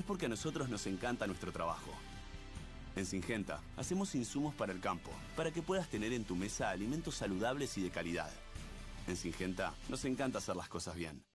porque a nosotros nos encanta nuestro trabajo. En Syngenta, hacemos insumos para el campo, para que puedas tener en tu mesa alimentos saludables y de calidad. En Syngenta, nos encanta hacer las cosas bien.